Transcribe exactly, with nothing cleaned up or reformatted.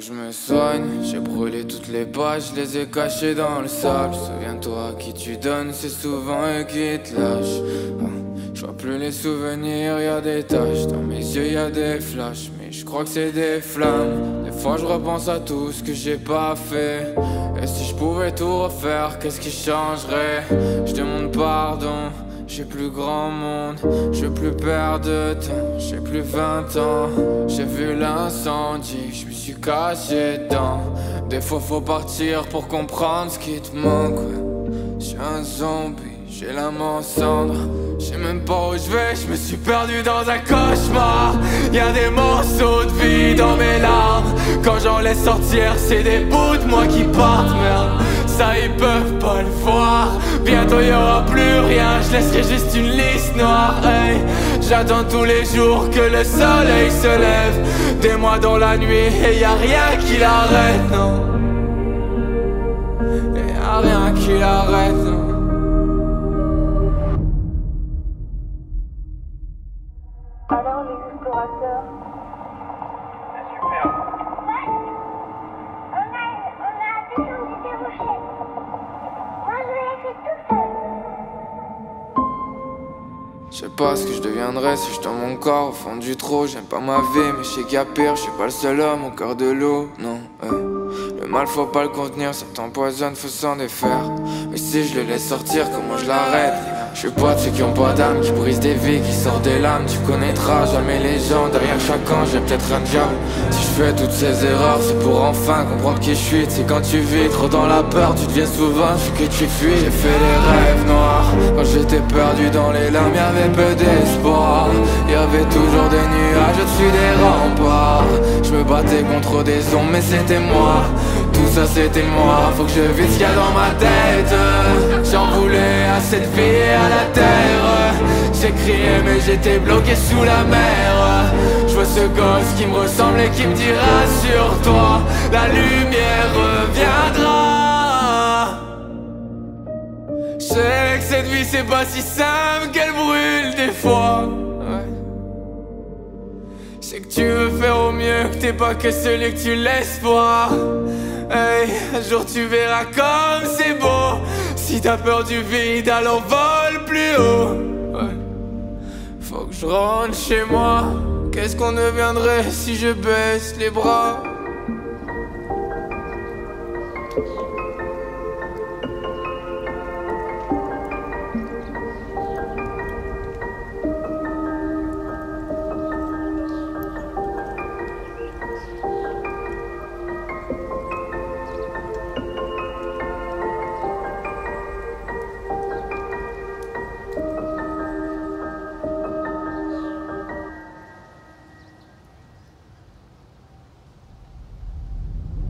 que je me soigne. J'ai brûlé toutes les pages, je les ai cachées dans le sable. Souviens-toi, à qui tu donnes, c'est souvent eux qui te lâchent. Ah, je vois plus les souvenirs, y a des taches. Dans mes yeux y a des flashs, mais je crois que c'est des flammes. Des fois je repense à tout ce que j'ai pas fait. Et si je pouvais tout refaire, qu'est-ce qui changerait? Je demande pardon. J'ai plus grand monde, je veux plus perdre de temps. J'ai plus vingt ans, j'ai vu l'incendie, je me suis caché dedans. Des fois faut partir pour comprendre ce qui te manque, ouais. J'suis un zombie, j'ai l'âme en cendre. J'sais même pas où je vais, je me suis perdu dans un cauchemar. Y'a des morceaux de vie dans mes larmes. Quand j'en laisse sortir, c'est des bouts de moi qui partent, merde. Ça ils peuvent pas le voir. Bientôt y aura plus rien, je laisserai juste une liste noire, hey. J'attends tous les jours que le soleil se lève. Des mois dans la nuit et y a rien qui l'arrête, non. Y a rien qui l'arrête, non. Alors les explorateurs. C'est super. Ouais. On a, on a descendu des rochers. Moi je l'ai fait tout seul. Je sais pas ce que je deviendrais si je dans mon corps au fond du trou. J'aime pas ma vie mais je sais qu'il y a pire. Je suis pas le seul homme au cœur de l'eau, non, ouais. Le mal faut pas le contenir, ça t'empoisonne, faut s'en défaire. Mais si je le laisse sortir, comment je l'arrête? Je suis pas de ceux qui ont pas d'âme, qui brisent des vies, qui sortent des lames. Tu connaîtras jamais les gens, derrière chaque ange j'ai peut-être un diable. Si je fais toutes ces erreurs, c'est pour enfin comprendre qui je suis. C'est quand tu vis trop dans la peur, tu deviens souvent ce que tu fuis. J'ai fait des rêves noirs, quand j'étais perdu dans les larmes, y'avait peu d'espoir. Y'avait toujours des nuages au-dessus des remparts. Je me battais contre des ombres mais c'était moi. Tout ça c'était moi, faut que je vide ce qu'il y a dans ma tête. J'en voulais à cette vie et à la terre. J'ai crié mais j'étais bloqué sous la mer. Je vois ce gosse qui me ressemble et qui me dit rassure-toi, la lumière reviendra. Je sais que cette vie c'est pas si simple, qu'elle brûle des fois, ouais. Je sais que tu veux faire au mieux, que t'es pas que celui que tu laisses voir. Hey, un jour tu verras comme c'est beau. Si t'as peur du vide, alors vole plus haut, ouais. Faut que je rentre chez moi. Qu'est-ce qu'on deviendrait si je baisse les bras?